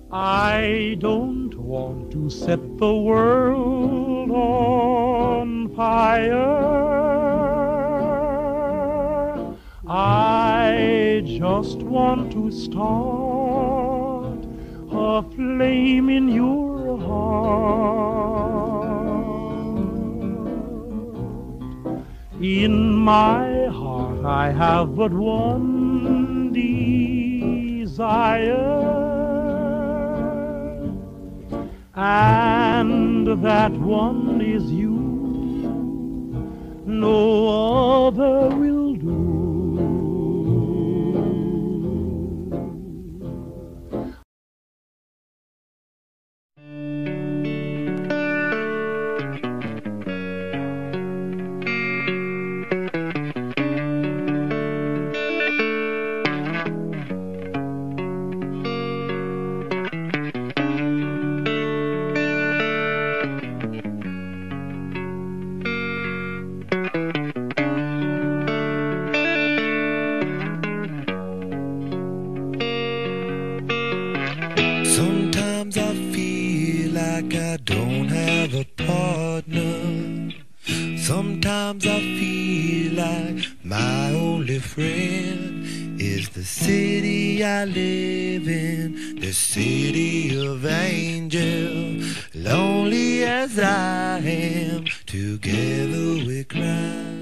I don't want to set the world on fire. I just want to start a flame in your heart. In my heart I have but one desire, and that one is you. No other will do. Sometimes I feel like I don't have a partner. Sometimes I feel like my only friend is the city I live in, the city of angels. Lonely as I am, together we cry.